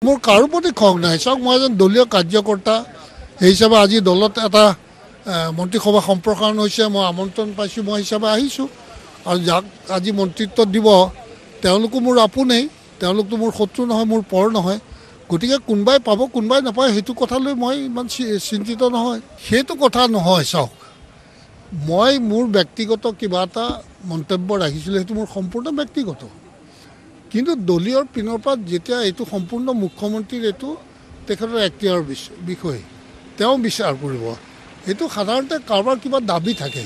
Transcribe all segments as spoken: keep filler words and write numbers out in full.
মোৰ কাৰো প্ৰতি খং নাই। চাওক, মই এজন দলীয় কাৰ্যকৰ্তা সেই হিচাপে আজি দলত এটা মন্ত্ৰীসভা সম্প্ৰসাৰণ হৈছে, মই আমন্ত্ৰণ পাইছোঁ, মই হিচাপে আহিছোঁ। আৰু যাক আজি মন্ত্ৰিত্ব দিব তেওঁলোকো মোৰ আপোনেই, তেওঁলোকতো মোৰ শত্ৰু নহয়, মোৰ পৰ নহয়। গতিকে কোনোবাই পাব কোনোবাই নাপায় সেইটো কথালৈ মই ইমান চিন্তিত নহয়। সেইটো কথা নহয়। চাওক, মই মোৰ ব্যক্তিগত কিবা এটা মন্তব্য ৰাখিছিলোঁ, সেইটো মোৰ সম্পূৰ্ণ ব্যক্তিগত। কিন্তু দলীয়ৰ পিনৰ পৰা যেতিয়া এইটো সম্পূৰ্ণ মুখ্যমন্ত্ৰীৰ এইটো তেখেতৰ এক্তিয়াৰ বিষয়, তেওঁ বিচাৰ কৰিব। এইটো সাধাৰণতে কাৰোবাৰ কিবা দাবী থাকে,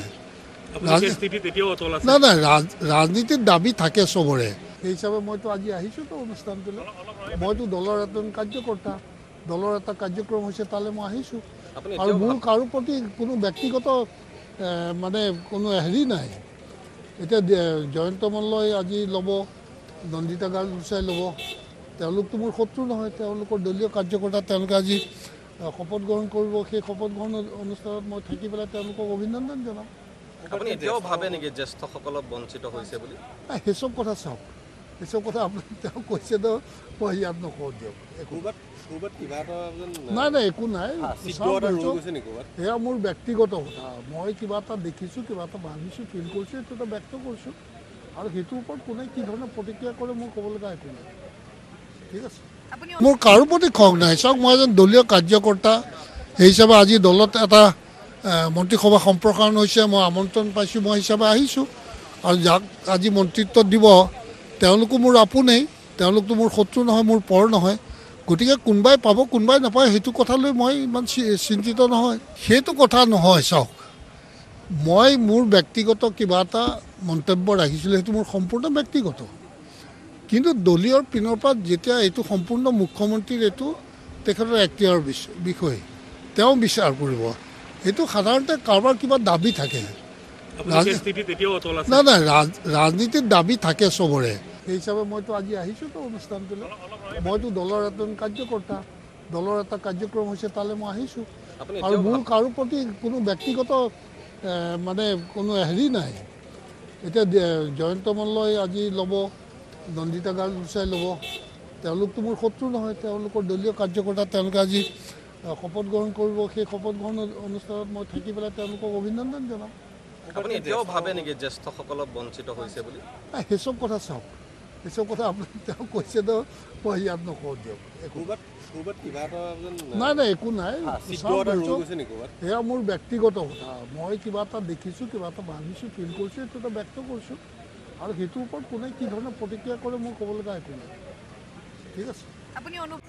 নাই নাই ৰাজনীতিত দাবী থাকে চবৰে। সেই হিচাপে মইতো আজি আহিছোঁতো অনুষ্ঠানটোলৈ। মইতো দলৰ এজন কাৰ্যকৰ্তা, দলৰ এটা কাৰ্যক্ৰম হৈছে, তালৈ মই আহিছোঁ। আৰু মোৰ কাৰো প্ৰতি কোনো ব্যক্তিগত মানে কোনো হেৰি নাই। এতিয়া জয়ন্ত মল্লই আজি ল'ব, নন্দিতা গাৰ্লছাই ল'ব, তেওঁলোকতো মোৰ শত্ৰু নহয়, তেওঁলোকৰ দলীয় কাৰ্যকৰ্তা। তেওঁলোকে আজি শপত গ্ৰহণ কৰিব, সেই শপত গ্ৰহণ অনুষ্ঠানত মই থাকি পেলাই তেওঁলোকক অভিনন্দন জনাম। আপুনি এতিয়াও ভাবে নেকি জ্যেষ্ঠসকলক বঞ্চিত হৈছে বুলি? সেইচব কথা চাওক, সেইচব কথা আপুনি তেওঁ কৈছে তো মই ইয়াত নকওঁ দিয়ক। নাই নাই একো নাই, সেয়া মোৰ ব্যক্তিগত কথা। মই কিবা এটা দেখিছোঁ, কিবা এটা ভাবিছোঁ, ফিল কৰিছোঁ, এইটো এটা ব্যক্ত কৰিছোঁ। আৰু সেইটোৰ ওপৰত কোনে কি ধৰণে প্ৰতিক্ৰিয়া কৰে মোৰ ক'ব লগা একো নাই। ঠিক আছে, মোৰ কাৰো প্ৰতি খং নাই। চাওক, মই এজন দলীয় কাৰ্যকৰ্তা সেই হিচাপে আজি দলত এটা মন্ত্ৰীসভা সম্প্ৰসাৰণ হৈছে, মই আমন্ত্ৰণ পাইছোঁ, মই হিচাপে আহিছোঁ। আৰু যাক আজি মন্ত্ৰিত্ব দিব তেওঁলোকো মোৰ আপোনেই, তেওঁলোকতো মোৰ শত্ৰু নহয়, মোৰ পৰ নহয়। গতিকে কোনোবাই পাব কোনোবাই নাপায় সেইটো কথালৈ মই ইমান চিন্তিত নহয়। সেইটো কথা নহয়। চাওক, মই মোৰ ব্যক্তিগত কিবা এটা মন্তব্য ৰাখিছিলোঁ, সেইটো মোৰ সম্পূৰ্ণ ব্যক্তিগত। কিন্তু দলীয়ৰ পিনৰ পৰা যেতিয়া এইটো সম্পূৰ্ণ মুখ্যমন্ত্ৰীৰ এইটো তেখেতৰ এক্তিয়াৰ বিষয়, তেওঁ বিচাৰ কৰিব। এইটো সাধাৰণতে কাৰোবাৰ কিবা দাবী থাকে, নাই নাই ৰাজনীতিত দাবী থাকে চবৰে। সেই হিচাপে মইতো আজি আহিছোঁতো অনুষ্ঠানটোলৈ। মইতো দলৰ এজন কাৰ্যকৰ্তা, দলৰ এটা কাৰ্যক্ৰম হৈছে, তালৈ মই আহিছোঁ। আৰু মোৰ কাৰো প্ৰতি কোনো ব্যক্তিগত মানে কোনো হেৰি নাই। এতিয়া জয়ন্ত মল্লই আজি ল'ব, নন্দিতা গাৰ্লছাই ল'ব, তেওঁলোকতো মোৰ শত্ৰু নহয়, তেওঁলোকৰ দলীয় কাৰ্যকৰ্তা। তেওঁলোকে আজি শপত গ্ৰহণ কৰিব, সেই শপত গ্ৰহণ অনুষ্ঠানত মই থাকি পেলাই তেওঁলোকক অভিনন্দন জনাম। আপুনি এতিয়াও ভাবে নেকি জ্যেষ্ঠসকলক বঞ্চিত হৈছে বুলি? সেইচব কথা চাওক, সেইচব কথা আপুনি তেওঁ কৈছে তো মই ইয়াত নকওঁ দিয়ক। নাই নাই একো নাই, সেয়া মোৰ ব্যক্তিগত কথা। মই কিবা এটা দেখিছোঁ, কিবা এটা ভাবিছোঁ, ফিল কৰিছোঁ, এইটো এটা ব্যক্ত কৰিছোঁ। আৰু সেইটোৰ ওপৰত কোনে কি ধৰণে প্ৰতিক্ৰিয়া কৰে মোৰ ক'ব লগা একো নাই। ঠিক আছে।